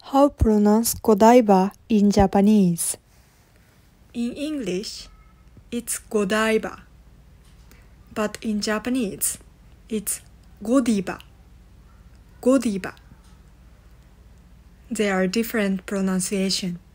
How pronounce GODIVA in Japanese? In English, it's GODIVA, but in Japanese, it's GODIVA. GODIVA. There are different pronunciations.